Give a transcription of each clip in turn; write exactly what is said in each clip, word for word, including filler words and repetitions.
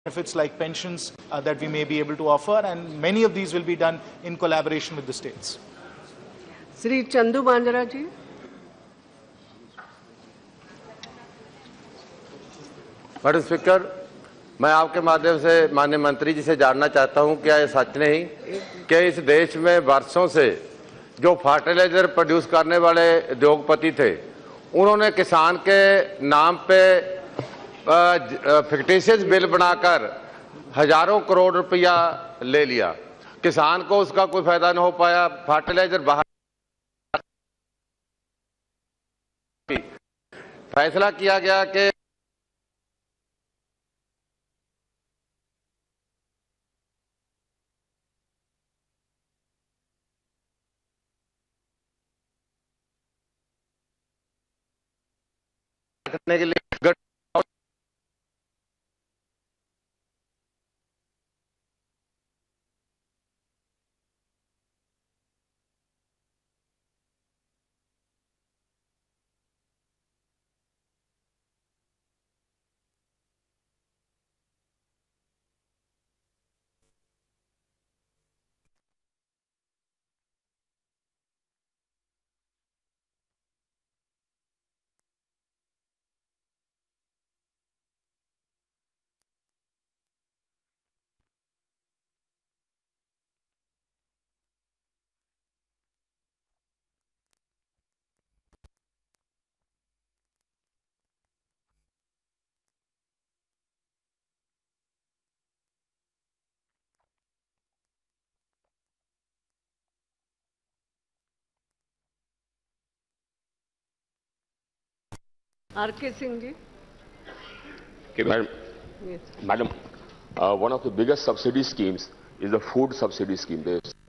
benefits like pensions uh, that we may be able to offer, and many of these will be done in collaboration with the states. Shri Chandu Banjara ji. Madam speaker, मैं आपके माध्यम से माननीय मंत्री जी से जानना चाहता हूं, क्या ये सच नहीं कि इस देश में वर्षों से जो फर्टिलाइजर प्रोड्यूस करने वाले उद्योगपति थे, उन्होंने किसान के नाम पे फिक्टिशियस बिल बनाकर हजारों करोड़ रुपया ले लिया। किसान को उसका कोई फायदा नहीं हो पाया। फर्टिलाइजर बाहर फैसला किया गया कि करने के लिए R K Singh ji. Okay, madam. Yes. Madam, uh, one of the biggest subsidy schemes is the food subsidy scheme.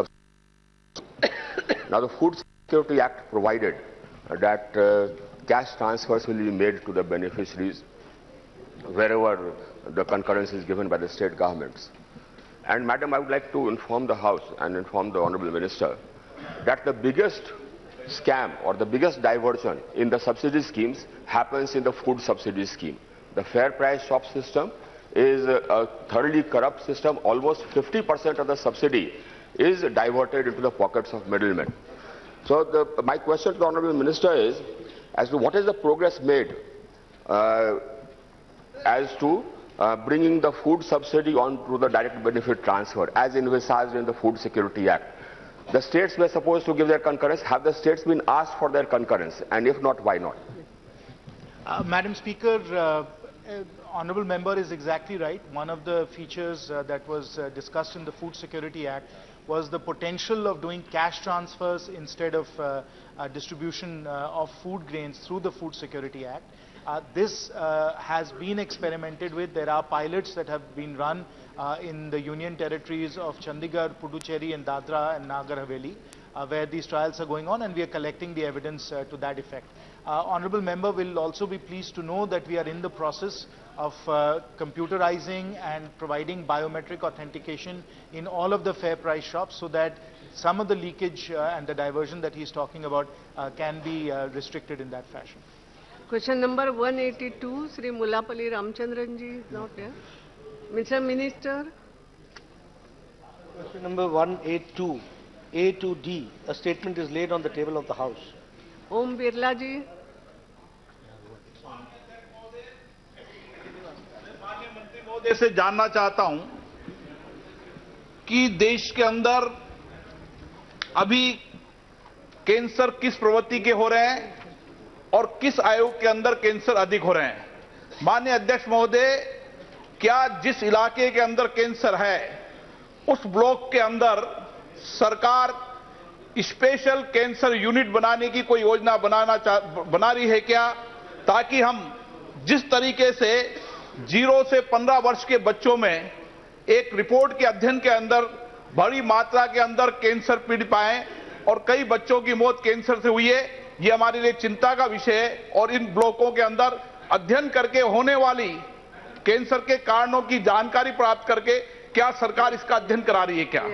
Now, the Food Security Act provided that uh, cash transfers will be made to the beneficiaries wherever the concurrence is given by the state governments. And, madam, I would like to inform the House and inform the Honorable Minister that the biggest scam or the biggest diversion in the subsidy schemes happens in the food subsidy scheme. The fair price shop system is a, a thoroughly corrupt system. Almost fifty percent of the subsidy is diverted into the pockets of middlemen. So the, my question to the Honorable Minister is as to what is the progress made uh, as to uh, bringing the food subsidy on to the direct benefit transfer as envisaged in the Food Security Act. The states were supposed to give their concurrence. Have the states been asked for their concurrence? And if not, why not? Uh, Madam Speaker, uh, uh, Honourable Member is exactly right. One of the features uh, that was uh, discussed in the Food Security Act was the potential of doing cash transfers instead of uh, uh, distribution uh, of food grains through the Food Security Act. Uh, this uh, has been experimented with. There are pilots that have been run uh, in the union territories of Chandigarh, Puducherry and Dadra and Nagar Haveli, uh, where these trials are going on, and we are collecting the evidence uh, to that effect. Uh, Honourable Member will also be pleased to know that we are in the process of uh, computerizing and providing biometric authentication in all of the fair price shops so that some of the leakage uh, and the diversion that he is talking about uh, can be uh, restricted in that fashion. Question number one eighty-two, Shri Mullapalli Ramchandran ji is not here. Mister Minister. Question number one eighty-two, A to D. A statement is laid on the table of the House. Om Birla ji. माननीय मंत्री महोदय से जानना चाहता हूं कि देश के अंदर अभी कैंसर किस प्रवृत्ति के हो रहे हैं और किस आयु के अंदर कैंसर अधिक हो रहे हैं। माननीय अध्यक्ष महोदय, क्या जिस इलाके के अंदर कैंसर है उस ब्लॉक के अंदर सरकार स्पेशल कैंसर यूनिट बनाने की कोई योजना बनाना बना रही है क्या, ताकि हम जिस तरीके से जीरो से पंद्रह वर्ष के बच्चों में एक रिपोर्ट के अध्ययन के अंदर बड़ी मात्रा के अंदर कैंसर पीड़ित पाए और कई बच्चों की मौत कैंसर से हुई है। ये हमारे लिए चिंता का विषय है और इन ब्लॉकों के अंदर अध्ययन करके होने वाली कैंसर के कारणों की जानकारी प्राप्त करके क्या सरकार इसका अध्ययन करा रही है क्या?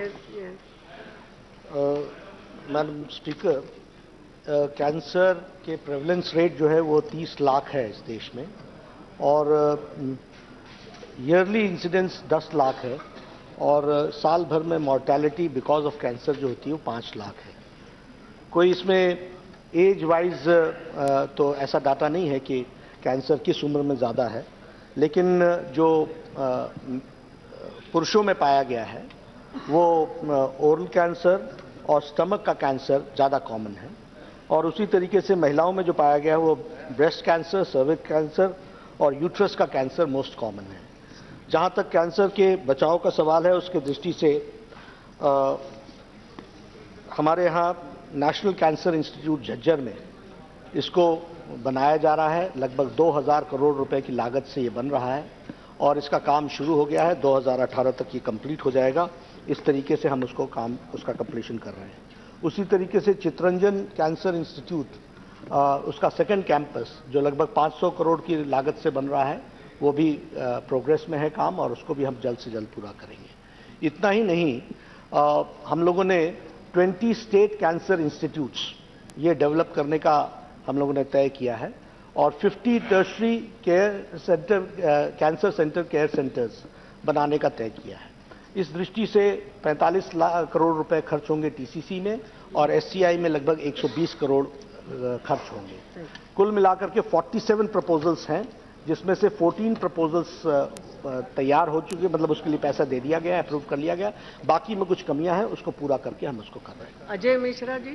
मैडम स्पीकर, कैंसर के प्रेवलेंस रेट जो है वो तीस लाख है इस देश में और ईयरली इंसिडेंस दस लाख है और साल भर में मॉर्टेलिटी बिकॉज ऑफ कैंसर जो होती है वो पाँच लाख है। कोई इसमें एज वाइज तो ऐसा डाटा नहीं है कि कैंसर किस उम्र में ज़्यादा है, लेकिन जो पुरुषों में पाया गया है वो ओरल कैंसर और स्टमक का कैंसर ज़्यादा कॉमन है, और उसी तरीके से महिलाओं में जो पाया गया है वो ब्रेस्ट कैंसर, सर्विक्स कैंसर और यूट्रस का कैंसर मोस्ट कॉमन है। जहाँ तक कैंसर के बचाव का सवाल है उसके दृष्टि से आ, हमारे यहाँ नेशनल कैंसर इंस्टीट्यूट झज्जर में इसको बनाया जा रहा है। लगभग दो हज़ार करोड़ रुपए की लागत से ये बन रहा है और इसका काम शुरू हो गया है। दो हज़ार अठारह तक ये कंप्लीट हो जाएगा। इस तरीके से हम उसको काम उसका कंप्लीशन कर रहे हैं। उसी तरीके से चितरंजन कैंसर इंस्टीट्यूट उसका सेकंड कैंपस जो लगभग पाँच सौ करोड़ की लागत से बन रहा है वो भी प्रोग्रेस में है काम, और उसको भी हम जल्द से जल्द पूरा करेंगे। इतना ही नहीं, आ, हम लोगों ने बीस स्टेट कैंसर इंस्टीट्यूट्स ये डेवलप करने का हम लोगों ने तय किया है और पचास tertiary care centre cancer centre care centres बनाने का तय किया है। इस दृष्टि से पैंतालीस लाख करोड़ रुपए खर्च होंगे टीसीसी में और एससीआई में लगभग एक सौ बीस करोड़ खर्च होंगे। कुल मिलाकर के सैंतालीस प्रपोजल्स हैं, जिसमें से चौदह प्रपोजल्स तैयार हो चुके, मतलब उसके लिए पैसा दे दिया गया, अप्रूव कर लिया गया। बाकी में कुछ कमियां हैं, उसको पूरा करके हम उसको कर रहे हैं। अजय मिश्रा जी।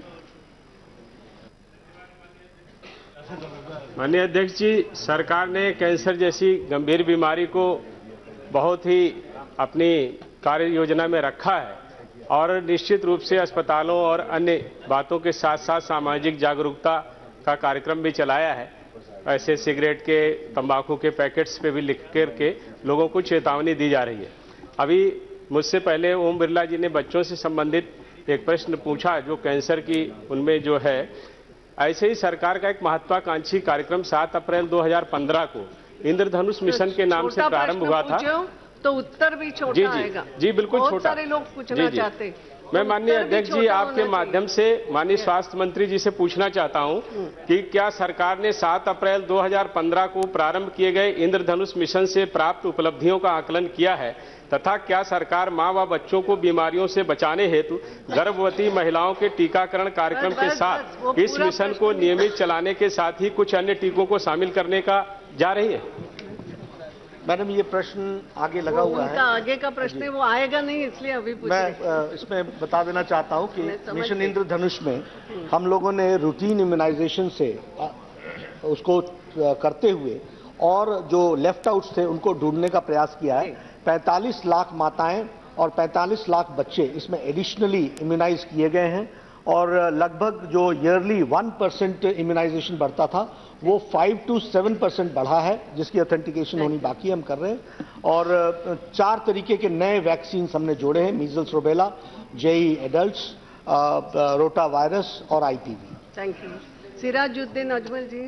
माननीय अध्यक्ष जी, सरकार ने कैंसर जैसी गंभीर बीमारी को बहुत ही अपनी कार्य योजना में रखा है और निश्चित रूप से अस्पतालों और अन्य बातों के साथ साथ सामाजिक जागरूकता का कार्यक्रम भी चलाया है। ऐसे सिगरेट के, तंबाकू के पैकेट्स पे भी लिख कर के लोगों को चेतावनी दी जा रही है। अभी मुझसे पहले ओम बिरला जी ने बच्चों से संबंधित एक प्रश्न पूछा जो कैंसर की उनमें जो है, ऐसे ही सरकार का एक महत्वाकांक्षी कार्यक्रम सात अप्रैल दो हज़ार पंद्रह को इंद्रधनुष मिशन के नाम से प्रारंभ हुआ था। तो उत्तर भी छोटा जी, आएगा। जी बिल्कुल छोटा। बहुत सारे लोग पूछना चाहते हैं। मैं माननीय अध्यक्ष जी आपके माध्यम से माननीय स्वास्थ्य मंत्री जी से पूछना चाहता हूं कि क्या सरकार ने सात अप्रैल दो हज़ार पंद्रह को प्रारंभ किए गए इंद्रधनुष मिशन से प्राप्त उपलब्धियों का आकलन किया है, तथा क्या सरकार मां व बच्चों को बीमारियों से बचाने हेतु गर्भवती महिलाओं के टीकाकरण कार्यक्रम के साथ इस मिशन को नियमित चलाने के साथ ही कुछ अन्य टीकों को शामिल करने का जा रही है? मैडम, ये प्रश्न आगे लगा हुआ है। आगे का प्रश्न है, वो आएगा नहीं, इसलिए अभी पूछ मैं इसमें बता देना चाहता हूं कि मिशन इंद्रधनुष में हम लोगों ने रूटीन इम्यूनाइजेशन से उसको करते हुए और जो लेफ्ट आउट्स थे उनको ढूंढने का प्रयास किया है। पैंतालीस लाख माताएं और पैंतालीस लाख बच्चे इसमें एडिशनली इम्यूनाइज किए गए हैं और लगभग जो ईयरली वन परसेंट इम्यूनाइजेशन बढ़ता था वो फाइव टू सेवन परसेंट बढ़ा है, जिसकी ऑथेंटिकेशन होनी बाकी हम कर रहे हैं। और चार तरीके के नए वैक्सीन हमने जोड़े हैं, measles, rubella, JE adults, rotavirus और IPV. Thank you. Sirajuddin Ajmal ji.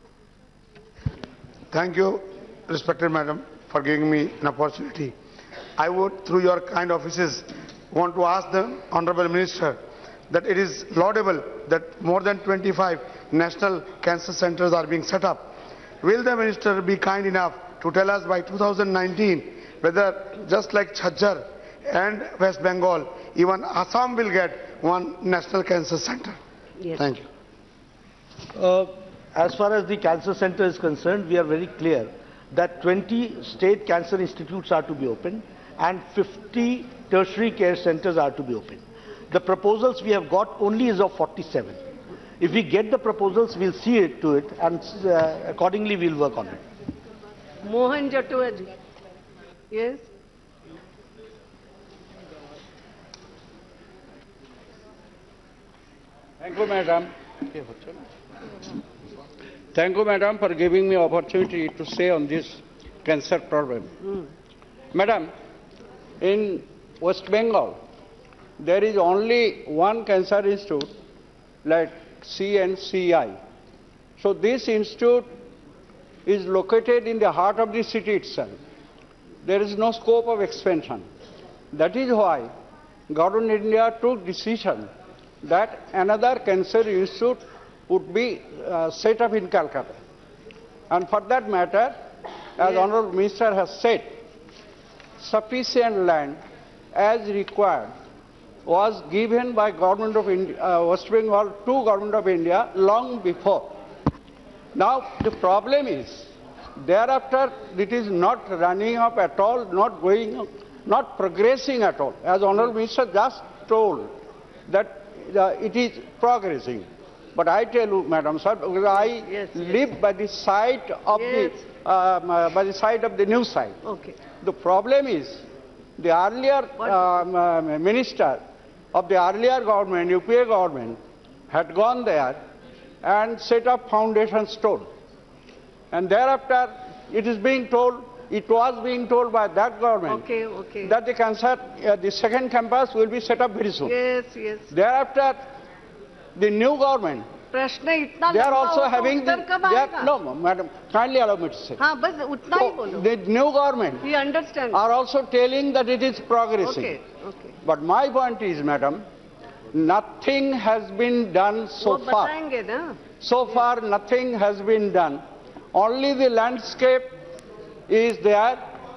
Thank you respected madam for giving me an opportunity. I would through your kind offices want to ask the honorable minister that it is laudable that more than twenty-five national cancer centers are being set up. Will the minister be kind enough to tell us by two thousand nineteen whether just like Chhajjar and West Bengal, even Assam will get one national cancer center? Yes. Thank you. Uh, as far as the cancer center is concerned, we are very clear that twenty state cancer institutes are to be opened and fifty tertiary care centers are to be opened. The proposals we have got only is of forty-seven. If we get the proposals, we'll see it to it, and uh, accordingly we'll work on it. Mohan Jatua ji. Yes. Thank you, madam. Thank you, madam, for giving me opportunity to say on this cancer problem. Mm. Madam, in West Bengal, there is only one cancer institute, like C N C I. So this institute is located in the heart of the city itself. There is no scope of expansion. That is why Government of India took decision that another cancer institute would be uh, set up in Calcutta. And for that matter, as Honourable Minister has said, sufficient land as required was given by Government of India, uh, West Bengal to Government of India long before. Now the problem is, thereafter it is not running up at all, not going up, not progressing at all. As Honourable Minister just told that uh, it is progressing. But I tell you, Madam Sir, because I yes, live yes. by the side of Yes. the um, uh, by the side of the new site. Okay. The problem is, the earlier um, uh, minister of the earlier government, U P A government, had gone there and set up foundation stone. And thereafter, it is being told, it was being told by that government Okay, okay. that the, cancer, uh, the second campus will be set up very soon. Yes, yes. Thereafter, the new government, प्रश्न इतना they are लंबा also हो तो having the, उत्तर कब they आएगा? are, no, madam, kindly allow me to say. हाँ, बस उतना ही So, बोलो. the new government We understand. are also telling that it is progressing. Okay, okay. But my point is, madam, nothing has been done so वो far. बताएंगे ना. So far, nothing has been done. Only the landscape is there.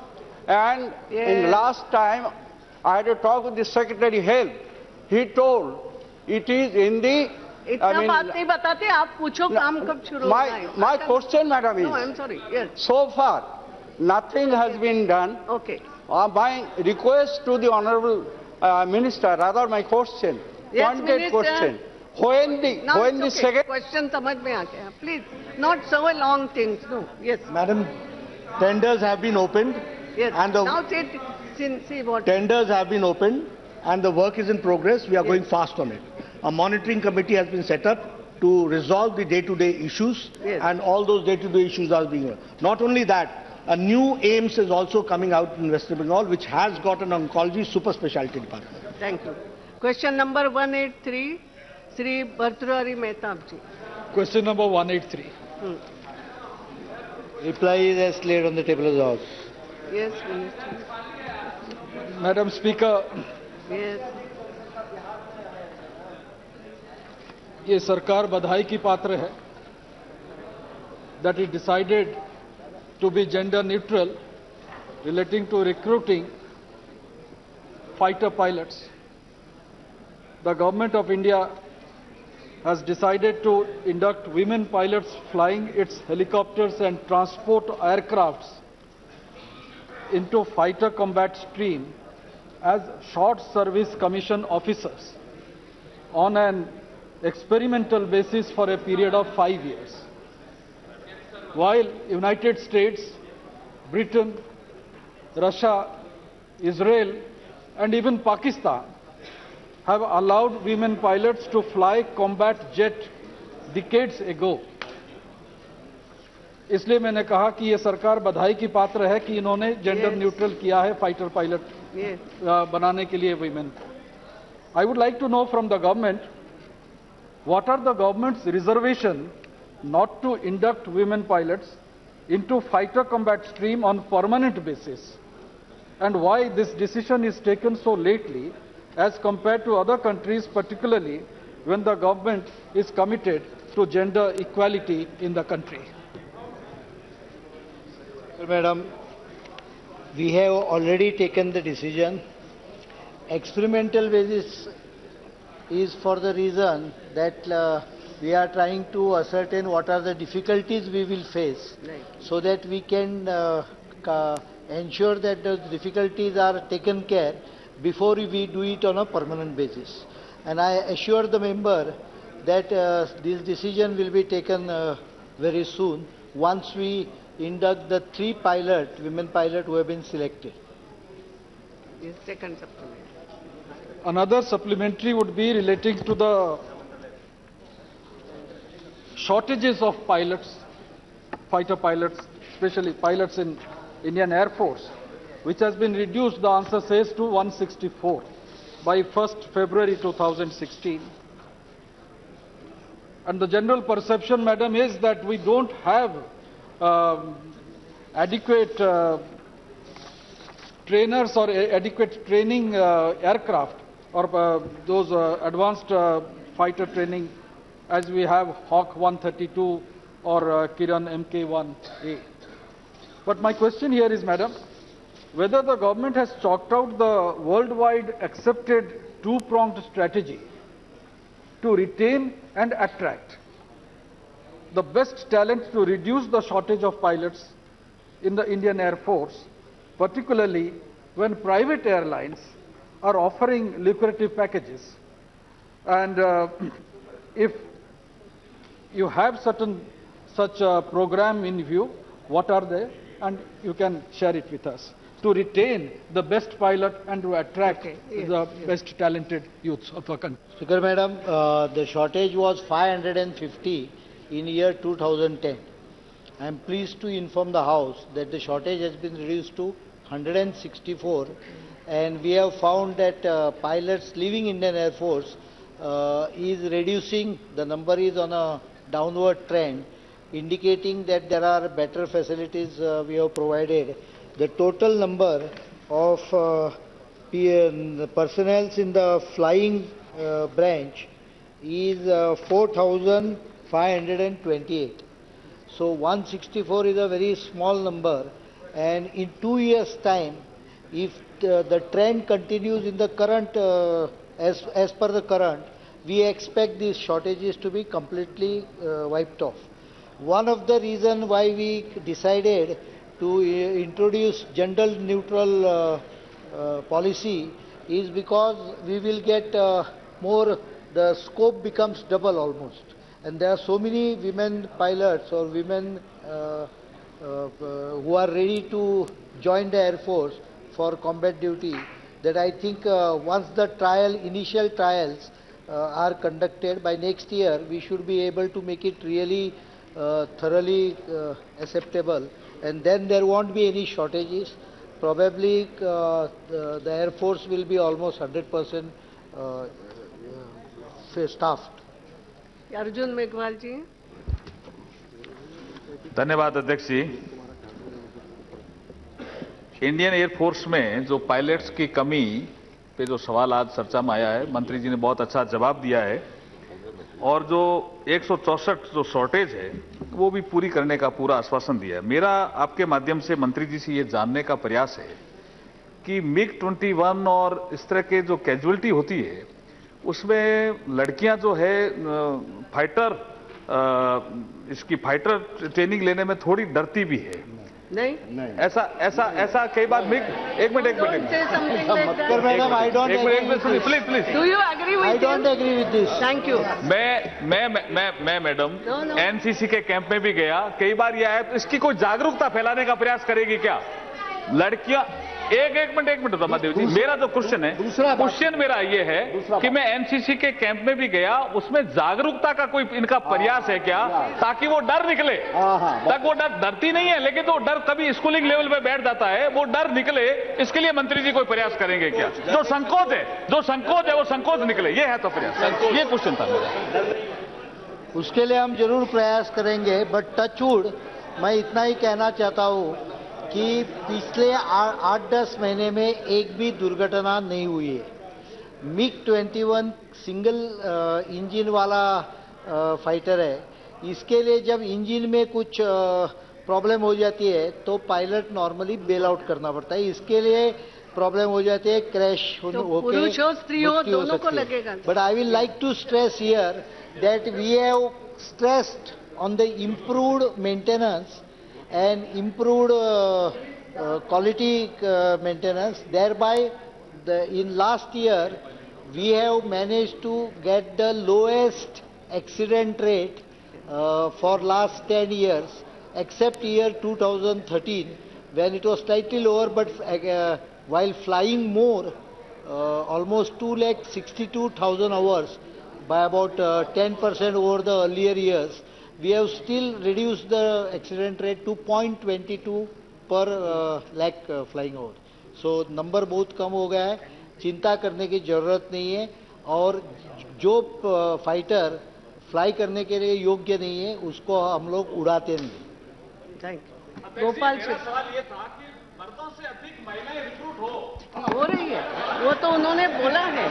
And in Yes. last time, I had a talk with the Secretary of Health. He told it is in the. इतना I mean, बात नहीं बताते. आप पूछो काम कब शुरू होना my, है. my अच्छा. question, madam, No, I'm is sorry. Yes. so far, nothing has been done. Okay. Uh, my request to the Honourable uh, Minister, rather my question, Yes, pointed Minister. question. When the, Now when the it's okay. second. Question समझ में आ गया. Please, not so long things. No. Yes. Madam, tenders have been opened. Yes. And the Now say, see, see what. tenders have been opened and the work is in progress. We are going fast on it. A monitoring committee has been set up to resolve the day-to-day issues, Yes. and all those day-to-day issues are being. Not only that, a new AIMS is also coming out in West Bengal, which has got an oncology super specialty department. Thank you. Question number one eighty-three, Sri Bhartrihari Mehtab ji. Question number one eighty-three. Hmm. Reply is as laid on the table of the House. Yes, Minister. Madam Speaker, Yes. ये सरकार बधाई की पात्र है that it decided to be gender neutral relating to recruiting fighter pilots. The Government of India has decided to induct women pilots flying its helicopters and transport aircrafts into fighter combat stream as short service commission officers on an experimental basis for a period of five years. While United States, Britain, Russia, Israel, and even Pakistan have allowed women pilots to fly combat jet decades ago. इसलिए मैंने कहा कि ये सरकार बधाई की पात्र है कि इन्होंने जेंडर Yes. न्यूट्रल किया है फाइटर पायलट Yes. बनाने के लिए women. I would like to know from the government, what are the government's reservation not to induct women pilots into fighter combat stream on permanent basis, and why this decision is taken so lately as compared to other countries, particularly when the government is committed to gender equality in the country. Madam, we have already taken the decision. Experimental basis is for the reason that uh, we are trying to ascertain what are the difficulties we will face, Right. so that we can uh, ca- ensure that those difficulties are taken care before we do it on a permanent basis. And I assure the member that uh, this decision will be taken uh, very soon once we induct the three pilot, women pilot who have been selected. Yes, second supplement. Another supplementary would be relating to the shortages of pilots, fighter pilots, especially pilots in Indian Air Force, which has been reduced, the answer says, to one sixty-four by first February two thousand sixteen. And the general perception, madam, is that we don't have um, adequate uh, trainers or a- adequate training uh, aircraft or uh, those uh, advanced uh, fighter training as we have Hawk one thirty-two or uh, Kiran M K one A. But my question here is, madam, whether the government has chalked out the worldwide accepted two-pronged strategy to retain and attract the best talent to reduce the shortage of pilots in the Indian Air Force, particularly when private airlines are offering lucrative packages. And uh, if you have certain such a program in view, what are they? And you can share it with us to retain the best pilot and to attract Okay. Yes, the yes. best talented youths of our country. Speaker Madam, uh, the shortage was five hundred fifty in year two thousand ten. I am pleased to inform the House that the shortage has been reduced to one hundred sixty-four, and we have found that uh, pilots leaving Indian Air Force uh, is reducing. The number is on a downward trend, indicating that there are better facilities uh, we have provided. The total number of uh, personnel in the flying uh, branch is uh, four thousand five hundred twenty-eight. So one hundred sixty-four is a very small number, and in two years' time, if the, the trend continues in the current, uh, as, as per the current, we expect these shortages to be completely uh, wiped off. One of the reasons why we decided to uh, introduce gender neutral uh, uh, policy is because we will get uh, more, the scope becomes double almost. And there are so many women pilots or women uh, uh, uh, who are ready to join the Air Force for combat duty, that I think uh, once the trial, initial trials uh, are conducted by next year, we should be able to make it really uh, thoroughly uh, acceptable, and then there won't be any shortages. Probably uh, the, the Air Force will be almost one hundred percent uh, uh, staffed. Arjun Meghwal जी। धन्यवाद अध्यक्ष जी। Indian air force में जो pilots की कमी पे जो सवाल आज चर्चा में आया है, मंत्री जी ने बहुत अच्छा जवाब दिया है, और जो एक सौ चौसठ जो शॉर्टेज है वो भी पूरी करने का पूरा आश्वासन दिया है। मेरा आपके माध्यम से मंत्री जी से ये जानने का प्रयास है कि मिग ट्वेंटी वन और इस तरह के जो कैजुअलिटी होती है उसमें लड़कियां जो है फाइटर इसकी फाइटर ट्रेनिंग लेने में थोड़ी डरती भी है। नहीं, नहीं। ऐसा ऐसा ऐसा कई बार मिग एक मिनट एक मिनट madam, I don't please please do you agree with I don't agree with this. Thank you. मैं मैं मैं मैं मैडम No, no. एनसीसी के कैंप में भी गया, कई बार यह है, इसकी कोई जागरूकता फैलाने का प्रयास करेगी क्या? लड़कियां एक एक मिनट एक मिनट रमादेव जी, मेरा जो क्वेश्चन है, क्वेश्चन मेरा ये है कि मैं एनसीसी के कैंप में भी गया, उसमें जागरूकता का कोई इनका प्रयास है क्या, ताकि वो डर निकले? तक वो डर डरती नहीं है, लेकिन तो डर कभी स्कूलिंग लेवल पे बैठ जाता है, वो डर निकले, इसके लिए मंत्री जी कोई प्रयास करेंगे क्या? जो संकोच है जो संकोच है वो संकोच निकले, ये है तो प्रयास, ये क्वेश्चन था मेरा। उसके लिए हम जरूर प्रयास करेंगे, बट टचवुड मैं इतना ही कहना चाहता हूँ कि पिछले आठ दस महीने में एक भी दुर्घटना नहीं हुई है। MiG twenty one single engine वाला आ, फाइटर है, इसके लिए जब इंजन में कुछ प्रॉब्लम हो जाती है तो पायलट नॉर्मली बेल आउट करना पड़ता है, इसके लिए प्रॉब्लम हो जाती है, क्रैश तो पुरुषों स्त्रियों दोनों को लगेगा। But I will like to stress here that we have stressed on the improved maintenance and improved uh, uh, quality uh, maintenance. Thereby, the, in last year, we have managed to get the lowest accident rate uh, for last ten years, except year two thousand thirteen, when it was slightly lower, but uh, while flying more, uh, almost two lakh sixty-two thousand hours, by about uh, ten percent over the earlier years, we have still reduced the accident rate to zero point two two per uh, lakh uh, flying hour. So number बहुत कम हो गया है, चिंता करने की जरूरत नहीं है, और जो फाइटर फ्लाई करने के लिए योग्य नहीं है उसको हम लोग उड़ाते नहीं। Thank you. गोपाल सवाल ये था कि मर्दों से अधिक महिलाएं रिक्रूट हो हो रही है, वो तो उन्होंने बोला है।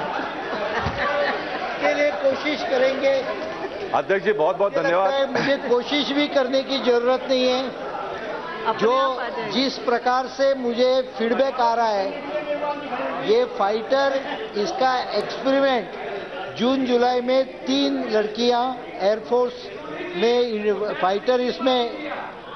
के लिए कोशिश करेंगे। अध्यक्ष जी बहुत बहुत धन्यवाद। मुझे कोशिश भी करने की जरूरत नहीं है। जो जिस प्रकार से मुझे फीडबैक आ रहा है, ये फाइटर, इसका एक्सपेरिमेंट जून जुलाई में तीन लड़कियां एयरफोर्स में फाइटर, इसमें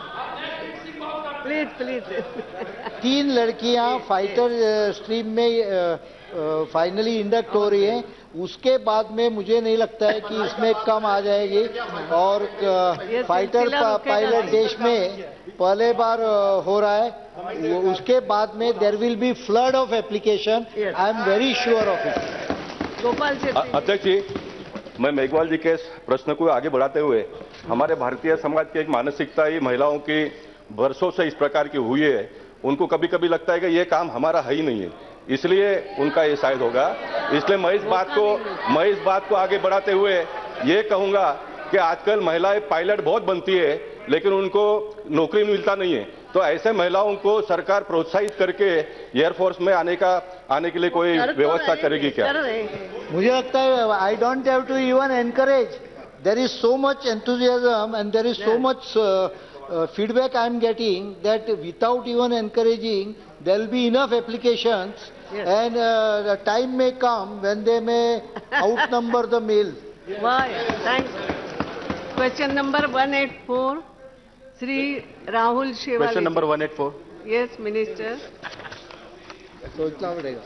प्लीज प्लीज तीन लड़कियां फाइटर स्ट्रीम में फाइनली इंडक्ट हो रही हैं। उसके बाद में मुझे नहीं लगता है कि इसमें कम आ जाएगी, और फाइटर पायलट देश में पहले बार हो रहा है। उसके बाद में there will be flood of application, I am very sure of it. Gopal ji. अध्यक्ष जी, मैं मेघवाल जी के प्रश्न को आगे बढ़ाते हुए, हमारे भारतीय समाज की एक मानसिकता ही महिलाओं की वर्षों से इस प्रकार की हुई है, उनको कभी कभी लगता है कि ये काम हमारा है ही नहीं है, इसलिए उनका ये शायद होगा। इसलिए मैं इस बात को मैं इस बात को आगे बढ़ाते हुए ये कहूंगा कि आजकल महिलाएं पायलट बहुत बनती है, लेकिन उनको नौकरी मिलता नहीं है। तो ऐसे महिलाओं को सरकार प्रोत्साहित करके एयरफोर्स में आने का आने के लिए कोई व्यवस्था करेगी क्या? मुझे लगता है I don't have to even encourage, there is so much enthusiasm and there is so much Uh, feedback I am getting that without even encouraging, there will be enough applications, yes. and uh, the time may come when they may outnumber the male. Why? Thanks. Question number one eighty-four, Sri Rahul Shewali. Question number one eighty-four. Yes, Minister. सोचना पड़ेगा.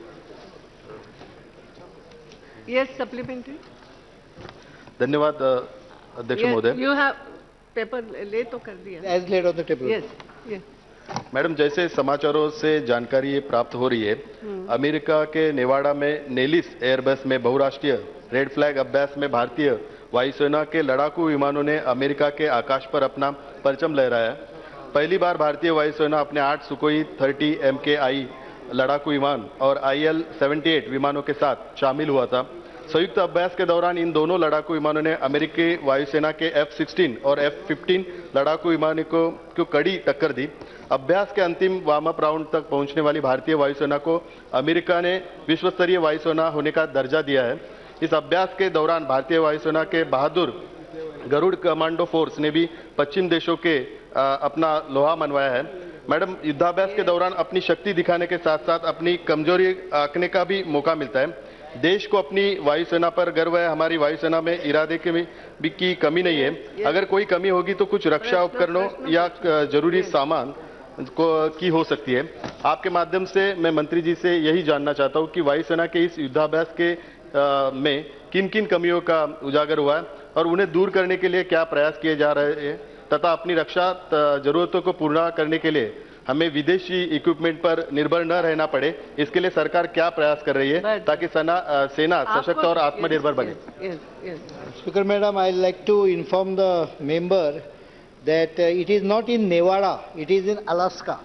Yes, supplementary. धन्यवाद अध्यक्ष महोदय. You have paper ले तो कर दिया। As laid on the table. Yes, yes. Madam, जैसे समाचारों से जानकारी ये प्राप्त हो रही है, अमेरिका के नेवाडा में नेलिस एयरबेस में बहुराष्ट्रीय रेड फ्लैग अभ्यास में भारतीय वायुसेना के लड़ाकू विमानों ने अमेरिका के आकाश पर अपना परचम लहराया। पहली बार भारतीय वायुसेना अपने आठ सुकोई थर्टी एम के आई लड़ाकू विमान और आई एल सेवेंटी एट विमानों के साथ शामिल हुआ था। संयुक्त अभ्यास के दौरान इन दोनों लड़ाकू विमानों ने अमेरिकी वायुसेना के एफ सिक्सटीन और एफ फिफ्टीन लड़ाकू विमानों को, को कड़ी टक्कर दी। अभ्यास के अंतिम वार्म अप राउंड तक पहुंचने वाली भारतीय वायुसेना को अमेरिका ने विश्व स्तरीय वायुसेना होने का दर्जा दिया है। इस अभ्यास के दौरान भारतीय वायुसेना के बहादुर गरुड़ कमांडो फोर्स ने भी पश्चिम देशों के आ, अपना लोहा मनवाया है। मैडम, युद्धाभ्यास के दौरान अपनी शक्ति दिखाने के साथ साथ अपनी कमजोरी आंकने का भी मौका मिलता है। देश को अपनी वायुसेना पर गर्व है। हमारी वायुसेना में इरादे की भी की कमी नहीं है। अगर कोई कमी होगी तो कुछ रक्षा उपकरणों या जरूरी सामान को की हो सकती है। आपके माध्यम से मैं मंत्री जी से यही जानना चाहता हूं कि वायुसेना के इस युद्धाभ्यास के आ, में किन किन कमियों का उजागर हुआ है और उन्हें दूर करने के लिए क्या प्रयास किए जा रहे हैं, तथा अपनी रक्षा जरूरतों को पूर्ण करने के लिए हमें विदेशी इक्विपमेंट पर निर्भर न रहना पड़े, इसके लिए सरकार क्या प्रयास कर रही है ताकि सेना सेना सशक्त और आत्मनिर्भर बने? Speaker madam, I like to inform the member that it is not in Nevada, it is in Alaska.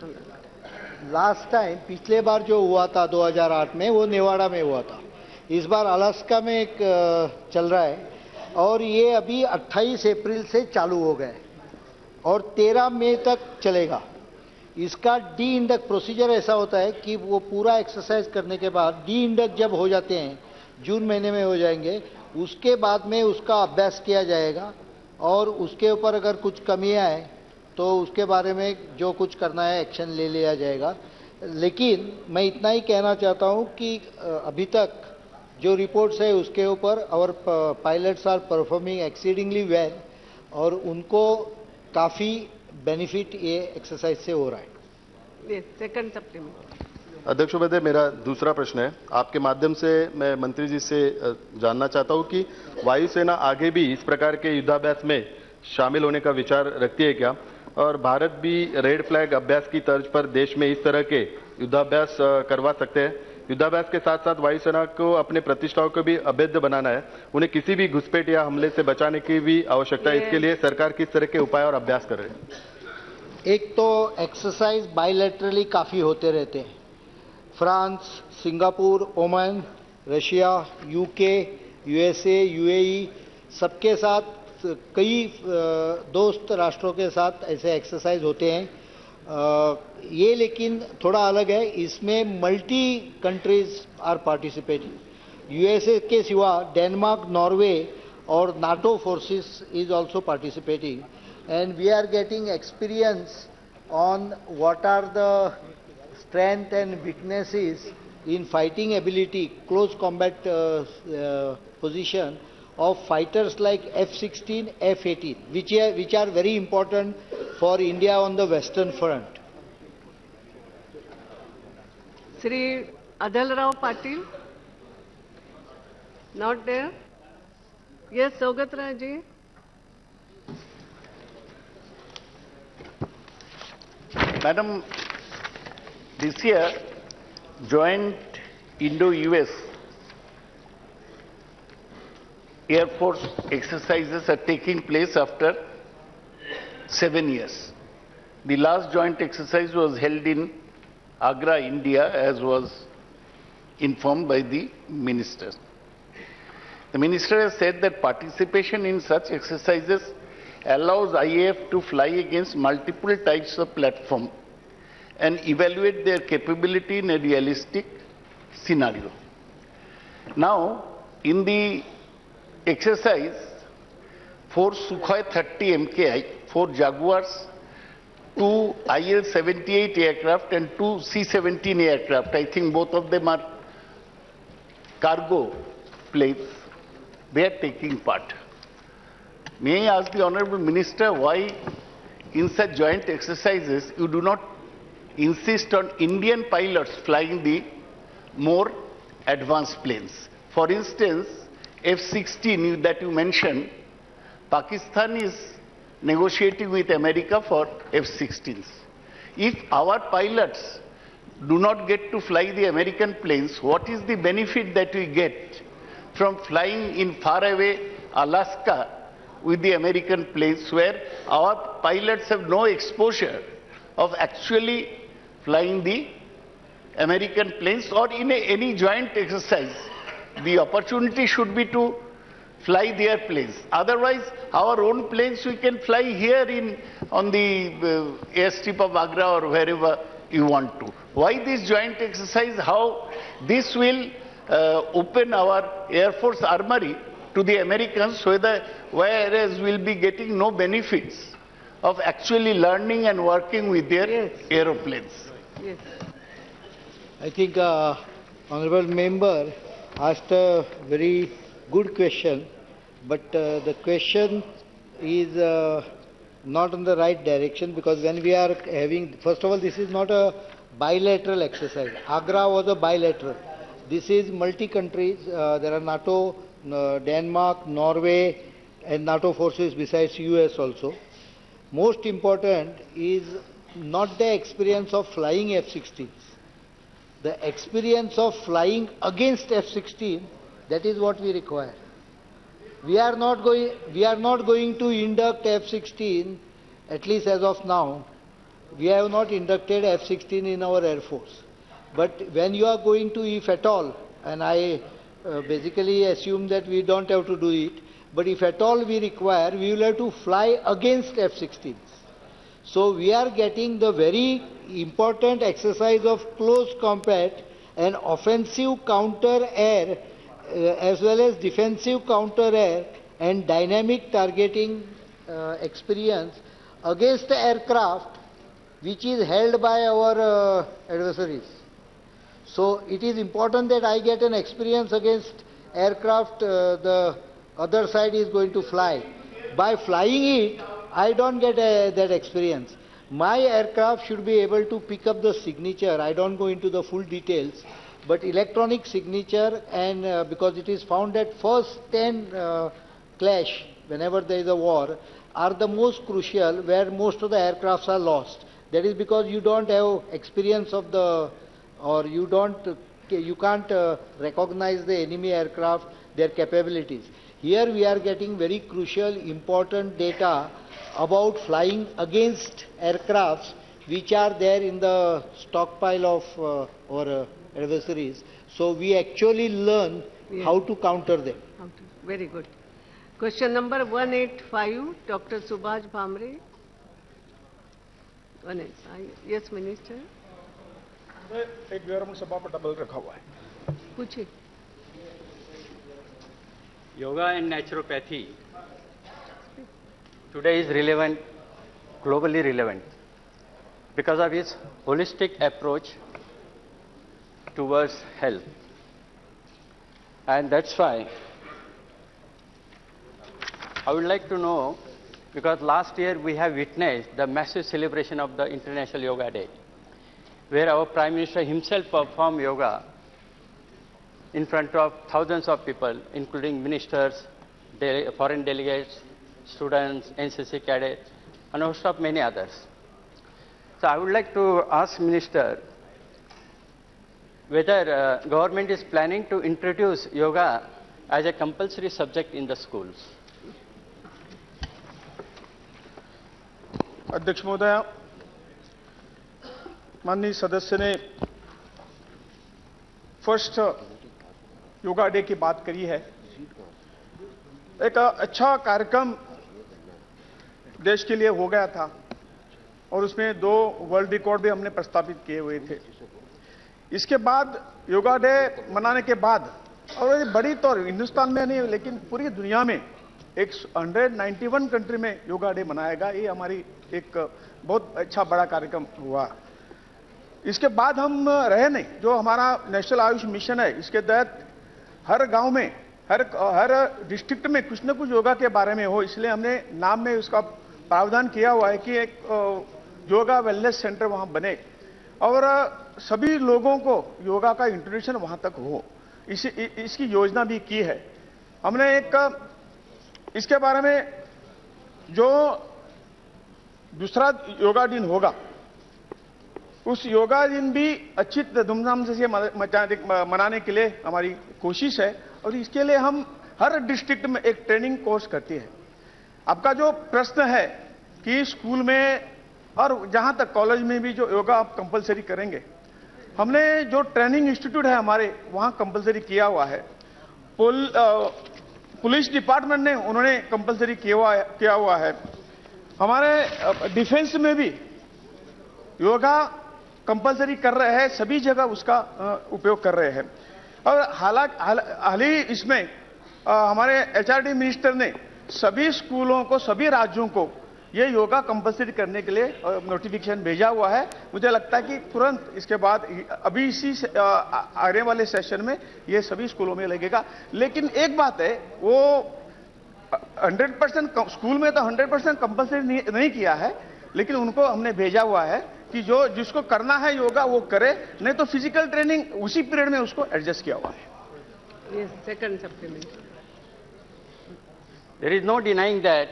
Last time, पिछले बार जो हुआ था दो हज़ार आठ में, वो नेवाडा में हुआ था। इस बार अलास्का में एक चल रहा है और ये अभी अट्ठाईस अप्रैल से चालू हो गए और तेरह मई तक चलेगा। इसका डी इंडक्ट प्रोसीजर ऐसा होता है कि वो पूरा एक्सरसाइज करने के बाद डी इंडक्ट जब हो जाते हैं, जून महीने में हो जाएंगे, उसके बाद में उसका अभ्यास किया जाएगा और उसके ऊपर अगर कुछ कमियां हैं तो उसके बारे में जो कुछ करना है एक्शन ले लिया जाएगा। लेकिन मैं इतना ही कहना चाहता हूं कि अभी तक जो रिपोर्ट्स है उसके ऊपर our pilots are performing exceedingly well और उनको काफ़ी बेनिफिट ये एक्सरसाइज से हो रहा है। Second supplement. अध्यक्ष महोदय, मेरा दूसरा प्रश्न है, आपके माध्यम से मैं मंत्री जी से जानना चाहता हूं कि वायुसेना आगे भी इस प्रकार के युद्धाभ्यास में शामिल होने का विचार रखती है क्या, और भारत भी रेड फ्लैग अभ्यास की तर्ज पर देश में इस तरह के युद्धाभ्यास करवा सकते हैं? युद्धाभ्यास के साथ साथ वायुसेना को अपने प्रतिष्ठाओं को भी अभेद्य बनाना है, उन्हें किसी भी घुसपैठ या हमले से बचाने की भी आवश्यकता है। इसके लिए सरकार किस तरह के उपाय और अभ्यास कर रहे हैं? एक तो एक्सरसाइज बायलैटरली काफ़ी होते रहते हैं। France, Singapore, Oman, Russia, UK, USA, UAE, सबके साथ कई दोस्त राष्ट्रों के साथ ऐसे एक्सरसाइज होते हैं। Uh, ये लेकिन थोड़ा अलग है, इसमें multi countries are participating. USA के सिवा डेनमार्क, नॉर्वे और NATO forces is also participating. and we are getting experience on what are the strength and weaknesses in fighting ability, close combat uh, uh, position of fighters like F sixteen, F eighteen, which are, which are very important for India on the Western Front. Shri Adal Rao Patil, not there. Yes, Saugat Rai ji. Madam, this year, joint Indo-U S Air Force exercises are taking place after seven years. The last joint exercise was held in Agra, India, as was informed by the minister. The minister has said that participation in such exercises allows I A F to fly against multiple types of platform and evaluate their capability in a realistic scenario. Now, in the exercise, four Sukhoi thirty M K I, four Jaguars, two I L seventy-eight aircraft and two C seventeen aircraft, I think both of them are cargo planes, they are taking part. May I ask the Honorable Minister why in such joint exercises you do not insist on Indian pilots flying the more advanced planes? For instance, F sixteen that you mentioned, Pakistan is negotiating with America for F sixteens. If our pilots do not get to fly the American planes, what is the benefit that we get from flying in faraway Alaska with the American planes, where our pilots have no exposure of actually flying the American planes, or in a, any joint exercise? The opportunity should be to fly their planes. Otherwise, our own planes we can fly here in on the uh, airstrip of Agra or wherever you want to. Why this joint exercise? How this will uh, open our Air Force armory to the Americans, whether, whereas we'll be getting no benefits of actually learning and working with their yes. aeroplanes. Yes. I think uh, Honorable Member asked a very good question, but uh, the question is uh, not in the right direction, because when we are having, first of all, this is not a bilateral exercise. Agra was a bilateral. This is multi-countries. Uh, there are NATO, uh, Denmark, Norway, and NATO forces besides U S also. Most important is not the experience of flying F sixteens. The experience of flying against F sixteen, that is what we require. We are not going, we are not going to induct F sixteen, at least as of now. We have not inducted F sixteen in our Air Force. But when you are going to, if at all, and I uh, basically assume that we don't have to do it, but if at all we require, we will have to fly against F sixteens. So we are getting the very important exercise of close combat and offensive counter-air uh, as well as defensive counter-air and dynamic targeting uh, experience against the aircraft which is held by our uh, adversaries. So it is important that I get an experience against aircraft uh, the other side is going to fly. By flying it, I don't get a, that experience. My aircraft should be able to pick up the signature. I don't go into the full details, but electronic signature, and uh, because it is found that first ten uh, clash, whenever there is a war, are the most crucial, where most of the aircrafts are lost. That is because you don't have experience of the, or you don't, you can't uh, recognize the enemy aircraft, their capabilities. Here we are getting very crucial, important data about flying against aircrafts which are there in the stockpile of uh, our uh, adversaries. So we actually learn yeah. how to counter them. Very good. Question number one eighty-five, Doctor Subhash Bhamre. one eighty-five. Yes, Minister. एक government सभा पर double रखा हुआ है. पूछिए. Yoga and naturopathy today is relevant globally relevant because of its holistic approach towards health. And that's why I would like to know, because last year we have witnessed the massive celebration of the International Yoga Day, where our Prime Minister himself performed yoga in front of thousands of people, including ministers, de foreign delegates, students, N C C cadets, and a host of many others. So I would like to ask Minister whether uh, government is planning to introduce yoga as a compulsory subject in the schools. अध्यक्ष महोदय, माननीय सदस्य ने first yoga day की बात करी है। एक अच्छा कार्यक्रम देश के लिए हो गया था और उसमें दो वर्ल्ड रिकॉर्ड भी हमने प्रस्तावित किए हुए थे। इसके बाद योगा डे मनाने के बाद, और ये बड़ी तौर हिंदुस्तान में नहीं लेकिन पूरी दुनिया में एक एक सौ इक्यानवे कंट्री में योगा डे मनाएगा। ये हमारी एक बहुत अच्छा बड़ा कार्यक्रम हुआ। इसके बाद हम रहे नहीं, जो हमारा नेशनल आयुष मिशन है, इसके तहत हर गांव में, हर हर डिस्ट्रिक्ट में कुछ न कुछ योगा के बारे में हो, इसलिए हमने नाम में उसका प्रावधान किया हुआ है कि एक योगा वेलनेस सेंटर वहां बने और सभी लोगों को योगा का इंट्रोडक्शन वहां तक हो। इस, इसकी योजना भी की है हमने। एक इसके बारे में जो दूसरा योगा दिन होगा, उस योगा दिन भी अच्छी धूमधाम से मनाने के लिए हमारी कोशिश है और इसके लिए हम हर डिस्ट्रिक्ट में एक ट्रेनिंग कोर्स करती है। आपका जो प्रश्न है कि स्कूल में और जहां तक कॉलेज में भी जो योगा आप कंपलसरी करेंगे, हमने जो ट्रेनिंग इंस्टीट्यूट है हमारे वहां कंपलसरी किया हुआ है। पुल, आ, पुलिस डिपार्टमेंट ने उन्होंने कंपलसरी किया हुआ किया हुआ है। हमारे डिफेंस में भी योगा कंपलसरी कर रहे हैं, सभी जगह उसका उपयोग कर रहे हैं। और हालांकि हाल ही इसमें हमारे एचआरडी मिनिस्टर ने सभी स्कूलों को, सभी राज्यों को ये योगा कंपलसरी करने के लिए नोटिफिकेशन भेजा हुआ है। मुझे लगता है कि तुरंत इसके बाद अभी इसी आने वाले सेशन में ये सभी स्कूलों में लगेगा। लेकिन एक बात है, वो हंड्रेड परसेंट स्कूल में तो हंड्रेड परसेंट कंपलसरी नहीं, नहीं किया है, लेकिन उनको हमने भेजा हुआ है कि जो जिसको करना है योगा वो करे, नहीं तो फिजिकल ट्रेनिंग उसी पीरियड में उसको एडजस्ट किया हुआ है। Yes, second supplement. There is no denying that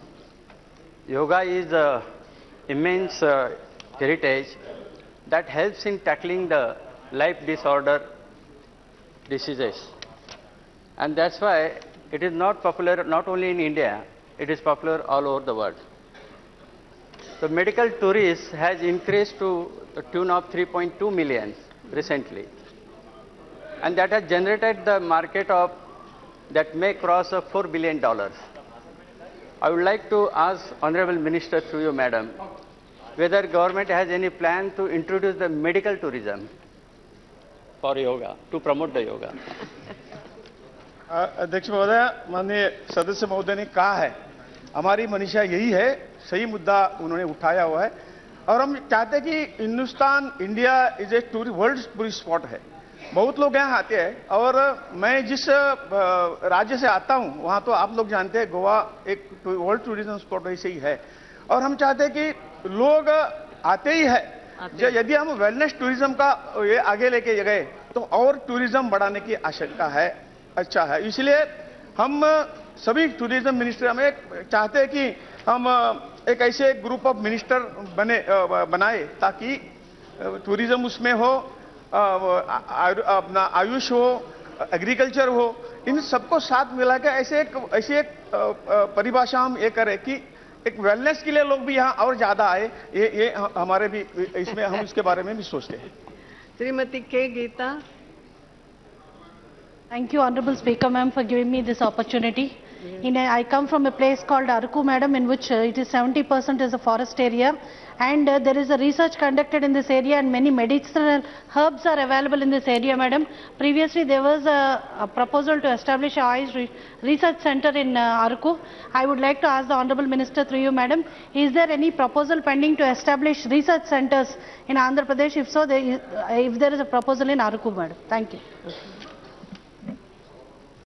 yoga is an immense uh, heritage that helps in tackling the life disorder diseases. And that's why it is not popular not only in India, it is popular all over the world. The medical tourism has increased to the tune of three point two million recently. And that has generated the market of that may cross of four billion dollars. I would like to ask Honorable Minister through you, Madam, whether government has any plan to introduce the medical tourism for yoga, to promote the yoga. अध्यक्ष महोदय, माननीय सदस्य महोदय ने कहा है, हमारी मनीषा यही है, सही मुद्दा उन्होंने उठाया हुआ है और हम चाहते हैं कि Hindustan, India is a world tourist spot है। बहुत लोग यहाँ आते हैं और मैं जिस राज्य से आता हूँ वहाँ तो आप लोग जानते हैं गोवा एक वर्ल्ड टूरिज्म स्पॉट ऐसे ही है और हम चाहते हैं कि लोग आते ही है। यदि हम वेलनेस टूरिज्म का ये आगे लेके गए तो और टूरिज्म बढ़ाने की आशंका है, अच्छा है। इसलिए हम सभी टूरिज्म मिनिस्टर में चाहते हैं कि हम एक ऐसे ग्रुप ऑफ मिनिस्टर बने बनाए ताकि टूरिज्म उसमें हो, अपना आयुष हो, एग्रीकल्चर हो, इन सबको साथ मिला के ऐसे एक ऐसी एक परिभाषा हम ये करें कि एक वेलनेस के लिए लोग भी यहाँ और ज्यादा आए। ये ये हमारे भी इसमें हम इसके बारे में भी सोचते हैं। श्रीमती के Gita. Thank you, Honorable Speaker, ma'am, for giving me this opportunity. In a, I come from a place called Aruku, madam, in which uh, it is seventy percent is a forest area, and uh, there is a research conducted in this area, and many medicinal herbs are available in this area, madam. Previously, there was a, a proposal to establish a Ayush re research center in uh, Aruku. I would like to ask the Honorable Minister through you, madam, is there any proposal pending to establish research centers in Andhra Pradesh? If so, there is, if there is a proposal in Aruku, madam. Thank you.